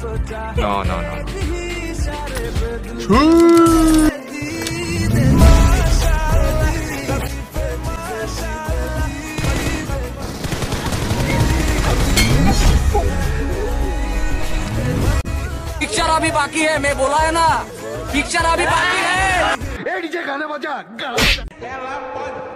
No, no, no. Picture अभी बाकी है, मैं बोला है ना, पिक्चर अभी बाकी है। डीजे गाने बजा।